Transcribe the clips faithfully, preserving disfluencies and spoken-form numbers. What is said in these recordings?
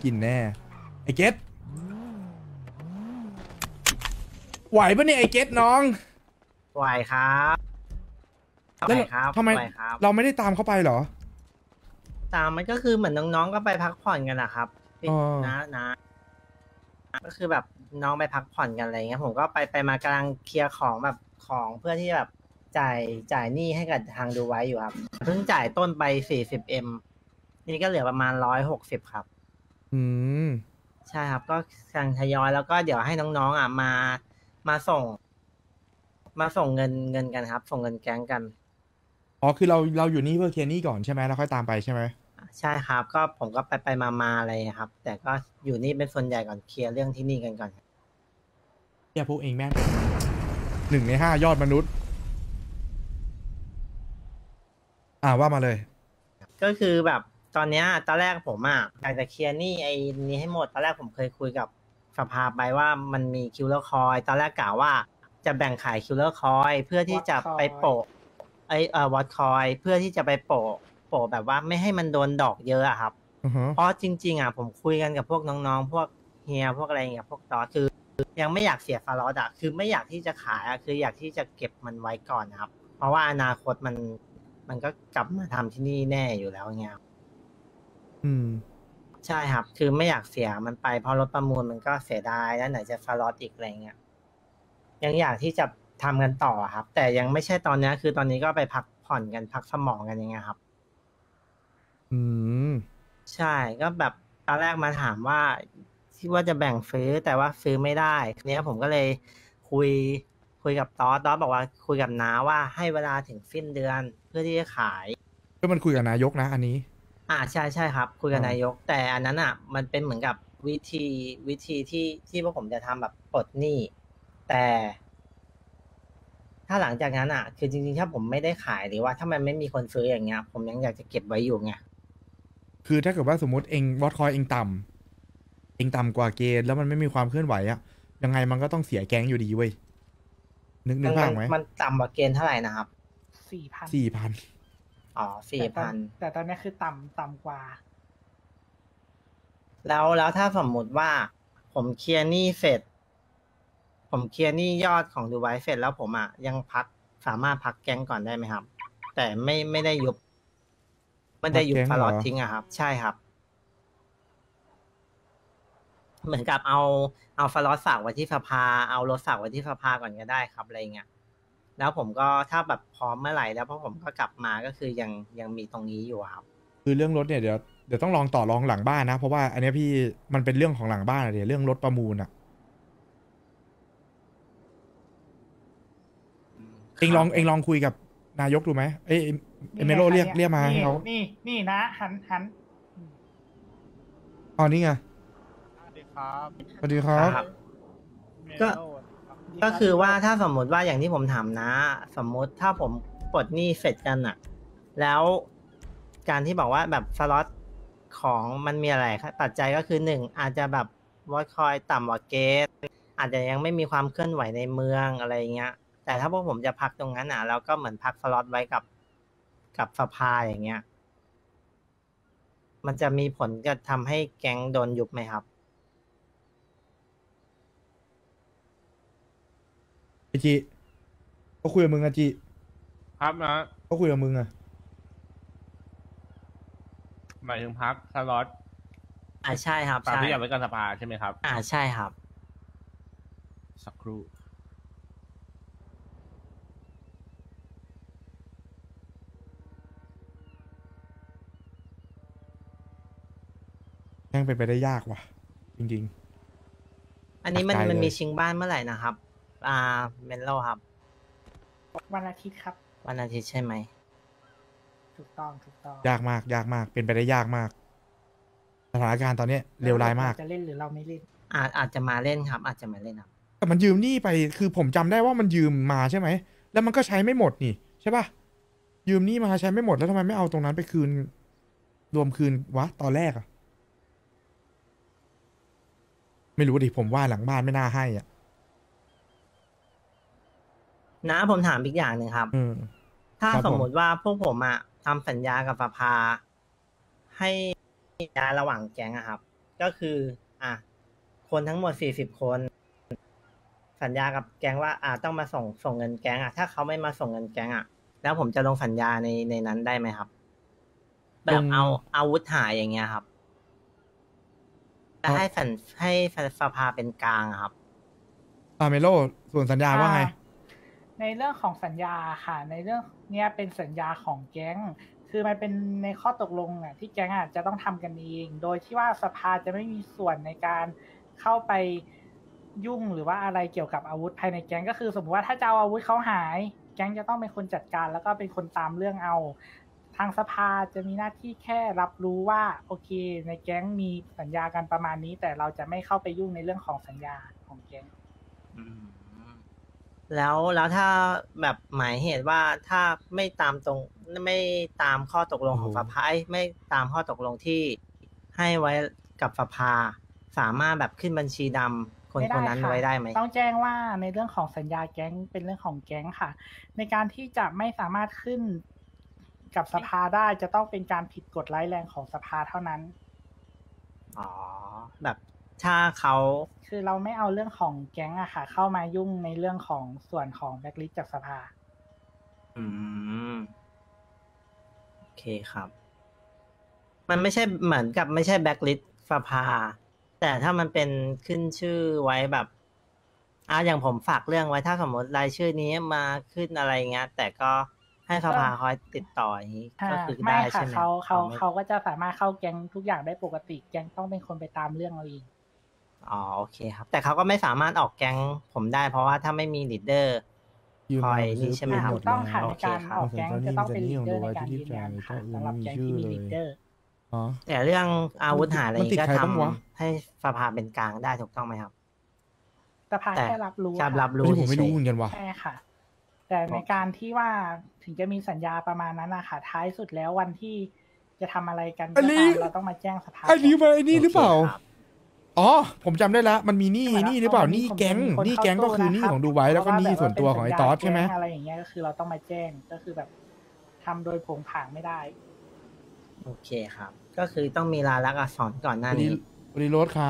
กินแน่ไอเกตไหวปะเนี่ยไอเกตน้องไหวครับแล้วทำไมเราไม่ได้ตามเขาไปเหรอตามมันก็คือเหมือนน้องๆก็ไปพักผ่อนกันนะครับนะนะก็คือแบบน้องไปพักผ่อนกันอะไรเงี้ยผมก็ไปไปมากำลังเคลียร์ของแบบของเพื่อที่แบบจ่ายจ่ายหนี้ให้กับทางดูไว้อยู่ครับเพิ่งจ่ายต้นไป สี่สิบเอ็ม นี่ก็เหลือประมาณหนึ่งร้อยหกสิบครับอืมใช่ครับก็กำลังทยอยแล้วก็เดี๋ยวให้น้องๆอ่ะมามาส่งมาส่งเงินเงินกันครับส่งเงินแก๊งกันอ๋อคือเราเราอยู่นี่เพื่อเคลียร์หนี้ก่อนใช่ไหมแล้วค่อยตามไปใช่ไหมใช่ครับก็ผมก็ไปไปมามาอะไรครับแต่ก็อยู่นี่เป็นส่วนใหญ่ก่อนเคลียร์เรื่องที่นี่กันก่อนเนี่ยพวกเองแม่งหนึ่งในห้ายอดมนุษย์อ่าว่ามาเลยก็คือแบบตอนเนี้ยตอนแรกผมอ่ะอยากจะเคลียร์หนี้ไอ้นี้ให้หมดตอนแรกผมเคยคุยกับสภาไปว่ามันมีคิวเลอร์คอยตอนแรกกล่าวว่าจะแบ่งขายคิวเลอร์คอยเพื่อที่จะไปโปะไอ้เอ่อวอตคอยเพื่อที่จะไปโปะโปะแบบว่าไม่ให้มันโดนดอกเยอะอะครับเพราะจริงๆอ่ะผมคุยกันกับพวกน้องๆพวกเฮียพวกอะไรอย่างเงี้ยพวกตอคือยังไม่อยากเสียฟาร์ลอดอะคือไม่อยากที่จะขายอะคืออยากที่จะเก็บมันไว้ก่อนนะครับเพราะว่าอนาคตมันมันก็กลับมาทำที่นี่แน่อยู่แล้วเงี้ยอืมใช่ครับคือไม่อยากเสียมันไปเพราะรถประมูลมันก็เสียดายแล้วไหนจะฟาร์ลอดอีกอะไรเงี้ยยังอยากที่จะทำกันต่อครับแต่ยังไม่ใช่ตอนนี้คือตอนนี้ก็ไปพักผ่อนกันพักสมองกันยังไงครับอืมใช่ก็แบบตอนแรกมาถามว่าที่ว่าจะแบ่งซื้อแต่ว่าซื้อไม่ได้เนี้ยผมก็เลยคุยคุยกับตอสตอสบอกว่าคุยกับน้าว่าให้เวลาถึงสิ้นเดือนเพื่อที่จะขายก็มันคุยกับนายกนะอันนี้อ่าใช่ใช่ครับคุยกับนายกแต่อันนั้นอ่ะมันเป็นเหมือนกับวิธีวิธีที่ที่พวกผมจะทำแบบปลดหนี้แต่ถ้าหลังจากนั้นอ่ะคือจริงๆถ้าผมไม่ได้ขายหรือว่าถ้ามันไม่มีคนซื้ออย่างเงี้ยผมยังอยากจะเก็บไว้อยู่ไงคือถ้าเกิดว่าสมมติเองวอตคอยเองต่ำเองต่ำกว่าเกณฑ์แล้วมันไม่มีความเคลื่อนไหวอะยังไงมันก็ต้องเสียแก๊งอยู่ดีเว้ยนึกนึกภาพไหมมันต่ำกว่าเกณฑ์เท่าไหร่นะครับสี่พันสี่พันอ๋อสี่พันแต่ตอนนี้คือต่ำต่ำกว่าแล้วแล้วถ้าสมมุติว่าผมเคลียร์หนี้เสร็จผมเคลียร์หนี้ยอดของดูไว้เสร็จแล้วผมอ่ะยังพักสามารถพักแก๊งก่อนได้ไหมครับแต่ไม่ไม่ได้ยุบไม่ได้ยุบฟาร์ลอตทิ้งอะครับใช่ครับเหมือนกับเอาเอาฟาร์ลอตฝากไว้ที่สภาเอารถฝากไว้ที่สภาก่อนก็ได้ครับอะไรเงี้ยแล้วผมก็ถ้าแบบพร้อมเมื่อไหร่แล้วเพราะผมก็กลับมาก็คือยังยังมีตรงนี้อยู่ครับคือเรื่องรถเนี่ยเดี๋ยวเดี๋ยวต้องลองต่อรองหลังบ้านนะเพราะว่าอันนี้พี่มันเป็นเรื่องของหลังบ้านอะเดี๋ยวเรื่องรถประมูลอะเองลองเองลองคุยกับนายกดูไหมเอ้ยเอเมโลเรียกเรียกมาให้เขานี่นี่นะหันหันอ๋อนี่ไงสวัสดีครับสวัสดีครับก็ก็คือว่าถ้าสมมุติว่าอย่างที่ผมถามนะสมมุติถ้าผมปลดหนี้เสร็จกันอะแล้วการที่บอกว่าแบบสล็อตของมันมีอะไรครับปัจจัยก็คือหนึ่งอาจจะแบบวอตคอยต่ำกว่าเกณฑ์อาจจะยังไม่มีความเคลื่อนไหวในเมืองอะไรเงี้ยแต่ถ้าพวกผมจะพักตรงนั้นอ่ะเราก็เหมือนพักสล็อตไว้กับกับสภาอย่างเงี้ยมันจะมีผลจะทำให้แก๊งโดนยุบไหมครับไอจีเขาคุยกับมึงอะจีครับนะเขาคุยกับมึงอะหมายถึงพักสล็อตอ่าใช่ครับตามใช่ที่อยากไว้กับสภาใช่ไหมครับอ่าใช่ครับสักครู่ยังเป็นไปได้ยากว่ะจริงๆอันนี้มันมันมีชิงบ้านเมื่อไหร่นะครับอ่าเมนโลครับวันอาทิตย์ครับวันอาทิตย์ใช่ไหมถูกต้องถูกต้องยากมากยากมากเป็นไปได้ยากมากสถานการณ์ตอนนี้เลวร้ายมากจะเล่นหรือเราไม่เล่นอาจอาจจะมาเล่นครับอาจจะมาเล่นครับแต่มันยืมหนี้ไปคือผมจำได้ว่ามันยืมมาใช่ไหมแล้วมันก็ใช้ไม่หมดนี่ใช่ป่ะยืมหนี้มาใช้ไม่หมดแล้วทำไมไม่เอาตรงนั้นไปคืนรวมคืนวะตอนแรกอะไม่รู้ดิผมว่าหลังบ้านไม่น่าให้อ่ะนะผมถามอีกอย่างหนึ่งครับถ้าสมมุติว่าพวกผมอะทำสัญญากับสภาให้ย้ายระหว่างแก๊งอะครับก็คือ อ่ะคนทั้งหมดสี่สิบคน สัญญากับแก๊งว่า อ่าต้องมาส่งส่งเงินแก๊งอ่ะถ้าเขาไม่มาส่งเงินแก๊งอ่ะแล้วผมจะลงสัญญาในในนั้นได้ไหมครับ แบบเอาอาวุธหายอย่างเงี้ยครับจะให้สัญให้สภาเป็นกลางอะครับอ่าเมโลส่วนสัญญาว่าไงอ่ในเรื่องของสัญญาค่ะ ในเรื่องเนี้ยเป็นสัญญาของแก๊ง คือมันเป็นในข้อตกลงอ่ะที่แก๊งอ่ะจะต้องทำกันเอง โดยที่ว่าสภาจะไม่มีส่วนในการเข้าไปยุ่งหรือว่าอะไรเกี่ยวกับอาวุธภายในแก๊งก็คือ สมมติว่าถ้าจะเอาอาวุธเขาหาย แก๊งจะต้องเป็นคนจัดการแล้วก็เป็นคนตามเรื่องเอา ทางสภาจะมีหน้าที่แค่รับรู้ว่าโอเค ในแก๊งมีสัญญากันประมาณนี้ แต่เราจะไม่เข้าไปยุ่งในเรื่องของสัญญาของแก๊งอืมแล้วแล้วถ้าแบบหมายเหตุว่าถ้าไม่ตามตรงไม่ตามข้อตกลงของโอ้สโหภาเอ้ยไม่ตามข้อตกลงที่ให้ไว้กับสภา สามารถแบบขึ้นบัญชีดำคนไม่คได้นนั้นค่ะไว้ได้ไหมต้องแจ้งว่าในเรื่องของสัญญาแก๊งเป็นเรื่องของแก๊งค่ะ ในการที่จะไม่สามารถขึ้นกับสภาได้จะต้องเป็นการผิดกฎร้ายแรงของสภาเท่านั้นอ๋อ แบบถ้าเขาคือเราไม่เอาเรื่องของแก๊งอะค่ะ เข้ามายุ่งในเรื่องของส่วนของแบ็คลิสต์จากสภาอืมโอเคครับ มันไม่ใช่เหมือนกับไม่ใช่แบ็คลิสต์สภา แต่ถ้ามันเป็นขึ้นชื่อไว้แบบอ่าอย่างผมฝากเรื่องไว้ถ้าสมมติรายชื่อนี้มาขึ้นอะไรเงี้ย แต่ก็ให้สภาคอยติดต่ออย่างนี้อ่าก็คือไม่ได้ค่ะใช่ไหมเขาเขาไม่เขาก็จะสามารถเข้าแก๊งทุกอย่างได้ปกติ แก๊งต้องเป็นคนไปตามเรื่องเอาเองอ๋อโอเคครับ แต่เขาก็ไม่สามารถออกแก๊งผมได้ เพราะว่าถ้าไม่มีลีดเดอร์ยืมคอยมาซื้นี่อใช่ไหมปืนครับหมถูดกต้องค่ะแล้วในการโอเคครับออกแก๊งจะต้องเป็นลีดเดอร์ในการยืนยันค่ะเจ้าสำหรับมีแก๊งชื่อที่มีเลยลีดเดอร์อ๋อแต่เรื่องอาวุธหายอะไรมันติดก็ใครทบ้างวะำให้สภาเป็นกลางได้ถูกต้องไหมครับสภาแต่แค่รับรู้แค่ค่ะรับอันรู้นี้ผมไม่เฉรู้ยเหมือนกันว่ะใช่ค่ะ แต่ในการที่ว่าถึงจะมีสัญญาประมาณนั้นนะคะท้ายสุดแล้ววันที่จะทำอะไรกันอัก็นนี้ตามเราต้องมาแจ้งสภาอันนี้มาไอ้ๆนี่หรือเปล่าโคครับอ๋อ ผมจำได้แล้วมันมีหนี้ใช่ไหมนี่หรือเปล่าวันหนี้นี้ผมแก๊งจะมีคนหนี้แก๊งเข้าก็คือตู้หนี้นะครับของดูไว้แล้วก็หนี้ส่วนตัวของไอ้ตอสใช่ไหมเพราะว่าแบบว่าเป็นสัญญาแก๊งอะไรอย่างเงี้ยก็คือเราต้องมาแจ้งก็คือแบบทำโดยโผงผางไม่ได้โอเคครับ ก็คือต้องมีลายลักษณ์อักษรก่อนหสน้าวัสดีนี้สวัสดีโรสครับ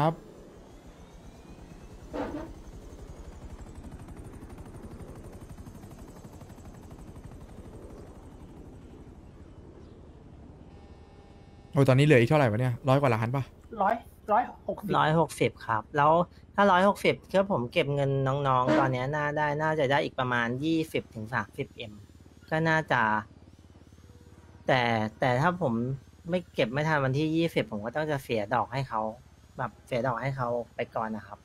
โอ้ยตอนนี้เหลืออีกเท่าไหร่วะเนี่ยร้อยกว่าล้านป่ะร้อยร้อยหกสิบร้อยหกสิบครับ แล้วถ้าร้อยหกสิบคือผมเก็บเงินน้องๆ ตอนเนี้ยน่าได้น่าจะได้อีกประมาณยี่สิบถึงสามสิบเอ็มก็น่าจะ แต่แต่ถ้าผมไม่เก็บไม่ทันวันที่ยี่สิบผมก็ต้องจะเสียดอกให้เขาแบบเสียดอกให้เขาไปก่อนนะครับ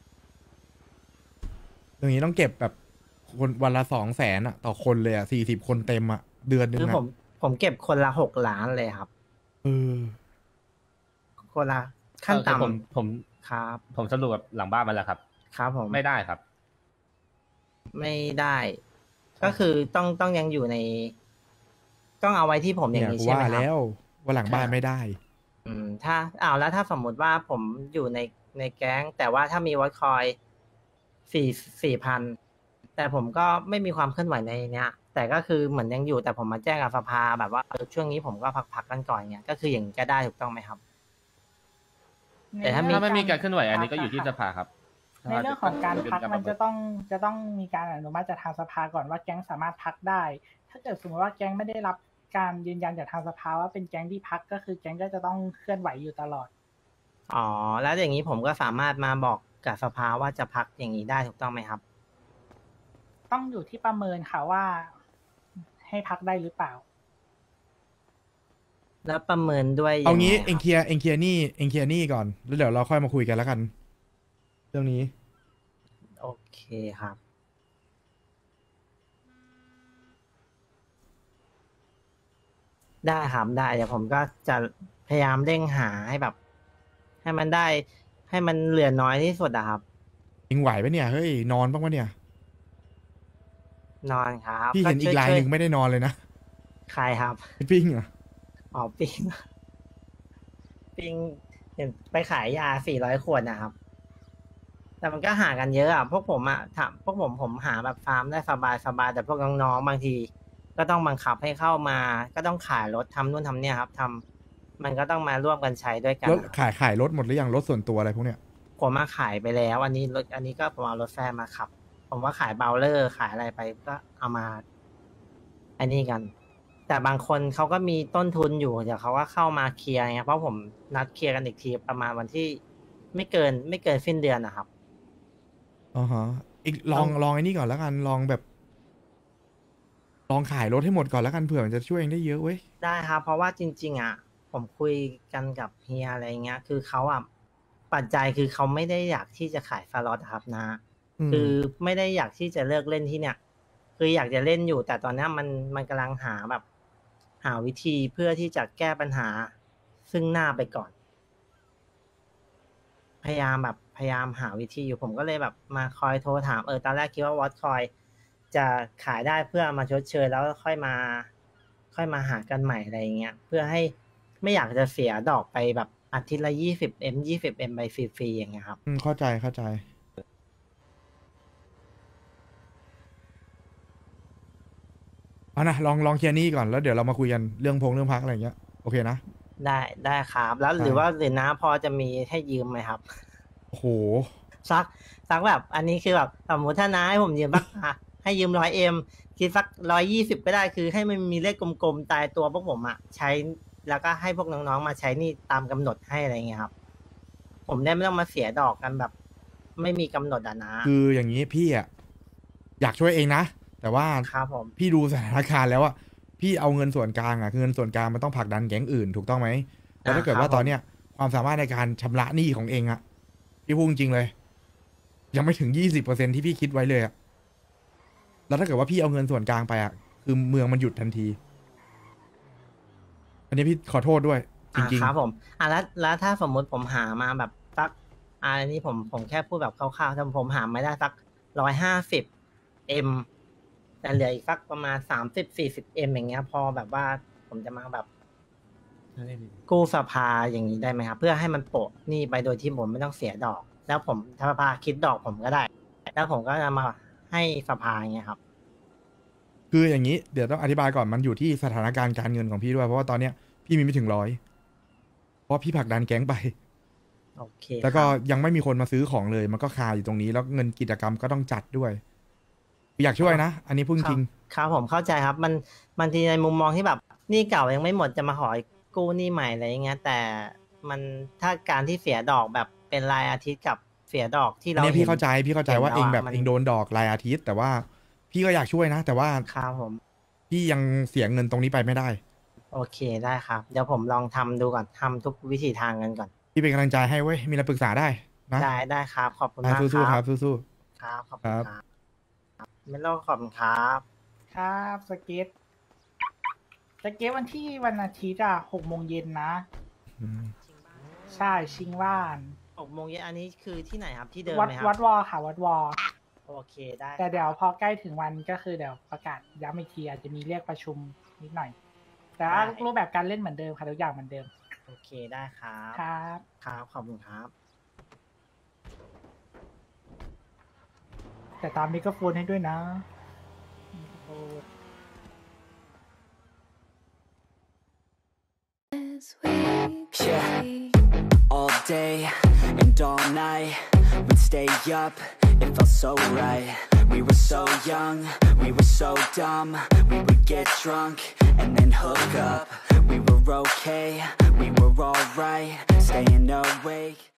อย่างนี้ต้องเก็บแบบคนวันละสองแสนอะต่อคนเลยอะสี่สิบคนเต็มอะเดือนหนึงคืออะผมผมเก็บคนละหกล้านเลยครับเออคนละขั้นเออคือผมต่ำผมครับผมสรุปกับหลังบ้านมาแล้วครับครับผมไม่ได้ครับไม่ได้ ก็คือต้องต้องยังอยู่ใน ต้องเอาไว้ที่ผมอเนี่ย่าย งนี้กูใช่ไหมว่าครัแล้บวว่าหลังบ้านไม่ได้อืมถ้าอ้าวแล้วถ้าสมมุติว่าผมอยู่ในในแก๊ง แต่ว่าถ้ามีวอตคอยสี่สี่พันแต่ผมก็ไม่มีความเคลื่อนไหวในเนี้ย แต่ก็คือเหมือนยังอยู่แต่ผมมาแจ้งกับสภาแบบว่าเออช่วงนี้ผมก็พักๆกันก่อนเงี้ยก็คืออย่างนี้ก็ได้ถูกต้องไหมครับ แต่ถ้าถ้าไม่มีการเคลื่อนไหวอันนี้ก็อยู่ที่สภาครับในเรื่องของการพักเป็นมันจะต้องจะต้องมีการอนุมัติจากทางสภาก่อนว่าแก๊งสามารถพักได้ ถ้าเกิดสมมติว่าแก๊งไม่ได้รับการยืนยันจากทางสภาว่าเป็นแก๊งที่พักก็คือแก๊งก็จะต้องเคลื่อนไหวอยู่ตลอดอ๋อ แล้วอย่างนี้ผมก็สามารถมาบอกกับสภาว่าจะพักอย่างนี้ได้ถูกต้องไหมครับต้องอยู่ที่ประเมินค่ะว่าให้พักได้หรือเปล่าแล้วประเมินด้วยยัเอางไงงี้ครับเองเคลียร์เองเคลียร์หนี่เองเคลียร์หนี่ก่อนแล้วเดี๋ยวเราค่อยมาคุยกันแล้วกัน เรื่องนี้โอเคครับ ได้ครับได้เดี๋ยวผมก็จะพยายามเร่งหาให้แบบ ให้มันได้ ให้มันเหลือน้อยที่สุดอะครับเองไหวปะเนี่ยเฮ้ยนอนบ้างปะเนี่ยนอนครับพี่เห็นอีกรายหนึ่งไม่ได้นอนเลยนะใครครับไอ้ปิ้งเหรออ๋อปิง ปิงเห็นไปขายยาสี่ร้อยขวดนะครับ แต่มันก็หากันเยอะอ่ะ พวกผมอ่ะถามพวกผมผมหาแบบฟาร์มได้สบายสบายแต่พวกน้องๆบางที ก็ต้องบังคับให้เข้ามา ก็ต้องขายรถทำนู่นทำเนี่ยครับทำมันก็ต้องมาร่วมกันใช้ด้วยกันรถขายขายรถหมดหรือยังรถส่วนตัวอะไรพวกเนี้ยผมมาขายไปแล้ว อันนี้รถอันนี้ก็ผมเอารถแฟนมาขับ ผมว่าขายเบลเลอร์ขายอะไรไปก็เอามาอันนี้กัน แต่บางคนเขาก็มีต้นทุนอยู่เดี๋ยวเขาก็เข้ามาเคลียร์ไงเพราะผมนัดเคลียร์กันอีกทีประมาณวันที่ไม่เกิน ไม่เกินสิ้นเดือนนะครับอ๋อฮะอีกลองลองไอ้นี่ก่อนแล้วกันลองแบบ ลองขายรถให้หมดก่อนแล้วกันเผื่อมันจะช่วยเองได้เยอะเว้ยได้ครับ เพราะว่าจริง ๆ อ่ะ ผมคุยกันกับเฮียอะไรเงี้ย คือเขาอ่ะปัจจัยคือเขาไม่ได้อยากที่จะขายฟาร์ลอตครับนะอืมคือไม่ได้อยากที่จะเลิกเล่นที่เนี่ย คืออยากจะเล่นอยู่ แต่ตอนเนี้ยมันมันกำลังหาแบบ หาวิธีเพื่อที่จะแก้ปัญหาซึ่งหน้าไปก่อน พยายามแบบพยายามหาวิธีอยู่ผมก็เลยแบบมาคอยโทรถามเออตอนแรกคิดว่าวอตคอยจะขายได้เพื่อมาชดเชยแล้วค่อยมา ค่อยมาหากันใหม่อะไรเงี้ยเพื่อให้ไม่อยากจะเสียดอกไปแบบอาทิตย์ละยี่สิบเอ็มยี่สิบเอ็มไปฟรีๆอย่างเงี้ยครับอืมเข้าใจเข้าใจเอานะลองลองเคลียร์หนี้ก่อนแล้วเดี๋ยวเรามาคุยกันเรื่องพงเรื่องพักอะไรอย่างเงี้ยโอเคนะได้ได้ครับ แล้วหรือว่าหรือน้าพอจะมีให้ยืมไหมครับโอ้โหสักสักแบบ อันนี้คือแบบสมมติถ้าน้าให้ผมยืมบักอ่ะให้ยืมร้อยเอ็มคิดสักร้อยยี่สิบก็ได้คือให้มันมีเลขกลมๆตายตัวพวกผมอ่ะใช้แล้วก็ให้พวกน้องๆมาใช้หนี่ตามกำหนดให้อะไรเงี้ยครับ ผมได้ไม่ต้องมาเสียดอกกันแบบ ไม่มีกำหนดอ่ะนะคืออย่างนี้พี่อ่ะอยากช่วยเองนะแต่ว่าครับผมพี่ดูสถานการณ์แล้วอะพี่เอาเงินส่วนกลางอะเงินส่วนกลางมันต้องผลักดันแก๊งอื่นถูกต้องไหมแล้วถ้าเกิดว่าตอนเนี้ยความสามารถในการชำระหนี้ของเองอะพี่พูดจริงเลย ยังไม่ถึงยี่สิบเปอร์เซ็นที่พี่คิดไว้เลยอะแล้วถ้าเกิดว่าพี่เอาเงินส่วนกลางไปอะคือเมืองมันหยุดทันที อันนี้พี่ขอโทษด้วย จอ่าริงครับผมอ่ะแล้วแล้วถ้าสมมุติผมหามาแบบสักอ่าอันนี้ผมผมแค่พูดแบบคร่าวๆถ้าผมหาไม่ได้สักร้อยห้าสิบเอ็มแต่เหลืออีกสักประมาณสามสิบสี่สิบเอ็มอย่างเงี้ย พอแบบว่าผมจะมาแบบกู้สภาอย่างนี้ได้ไหมครับ เพื่อให้มันโปะหนี่ไปโดยที่ผมไม่ต้องเสียดอก แล้วผมถ้าสภาคิดดอกผมก็ได้ แล้วผมก็จะมาให้สภาอย่างเงี้ยครับๆ คืออย่างนี้เดี๋ยวต้องอธิบายก่อนมันอยู่ที่สถานการณ์การเงินของพี่ด้วยเพราะว่าตอนเนี้ยพี่มีไม่ถึงร้อยเพราะพี่ผลักดันแก๊งไปโอเคแล้วก็ครับยังไม่มีคนมาซื้อของเลย มันก็คาอยู่ตรงนี้ แล้วเงินกิจกรรมก็ต้องจัดด้วย อยากช่วยนะ อันนี้พูดจริงครับผมเข้าใจครับ มันบางทีในมุมมองที่แบบหนี้เก่ายังไม่หมดจะมาขอกู้หนี้ใหม่อะไรอย่างเงี้ย แต่มันถ้าการที่เสียดอกแบบเป็นรายอาทิตย์กับเสียดอกที่อันเรานี้พี่เข้าใจห็นพี่เข้าใจว่าเห็เอน งแล้วแบบอะมันเองโดนดอกรายอาทิตย์ แต่ว่าพี่ก็อยากช่วยนะ แต่ว่าครับผมพี่ยังเสียเงินตรงนี้ไปไม่ได้โอเคได้ครับ เดี๋ยวผมลองทำดูก่อนทำทุกวิธีทางกันก่อนพี่เป็นกำลังใจให้เว้ย มีอะไรปรึกษาได้นะได้ได้ครับ ขอบคุณอ่ะมากสู้ๆคครัรับบสู้ครับขอบคคุรัณบครับไม่ต้องขอบคุณครับครับสเก็ตสเก็ตวันที่วันอาทิตย์อะหกโมงเย็นนะๆอืมใช่ชิงว่านหกโมงเย็นอันนี้คือที่ไหนครับที่เดิมวัดไหมควัรับดวอค่ะ วัดวอโอเคได้แต่เดี๋ยวพอใกล้ถึงวันก็คือเดี๋ยวประกาศย้ำอีกทีอาจจะมีเรียกประชุมนิดหน่อย แต่ว่ารูปแบบการเล่นเหมือนเดิมค่ะทุกอย่างเหมือนเดิมโอเคได้ครับครับครับขอบคุณครับแต่ตามมิโครโฟนให้ด้วยนะมิโครโฟน Yeah, all day and all night, we'd stay up, it felt so right. We were so young, we were so dumb, we would get drunk and then hook up. We were okay, we were alright, staying awake.